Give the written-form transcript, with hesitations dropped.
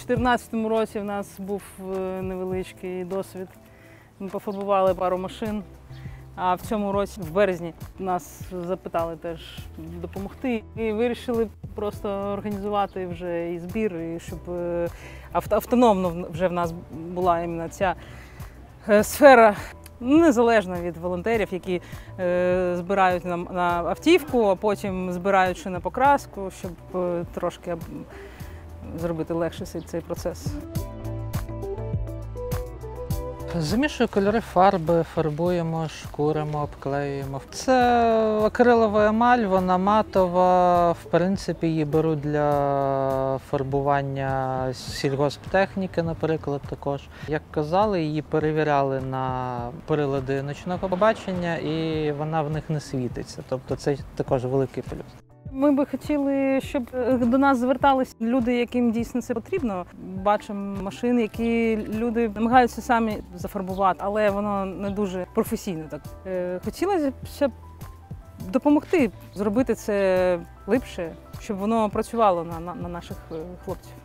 2014 році в нас був невеличкий досвід. Ми пофарбували пару машин, а в цьому році, в березні, нас запитали теж допомогти. І вирішили просто організувати вже і збір, і щоб автономно вже в нас була іменно ця сфера, незалежно від волонтерів, які збирають на автівку, а потім збирають ще на покраску, щоб трошки зробити легше цей процес. Замішую кольори фарби, фарбуємо, шкуримо, обклеюємо. Це акрилова емаль, вона матова. В принципі, її беруть для фарбування сільгосптехніки, наприклад, також. Як казали, її перевіряли на прилади ночного побачення і вона в них не світиться. Тобто це також великий плюс. Ми би хотіли, щоб до нас звертались люди, яким дійсно це потрібно. Бачимо машини, які люди намагаються самі зафарбувати, але воно не дуже професійно так. Хотілося б допомогти зробити це ліпше, щоб воно працювало на наших хлопців.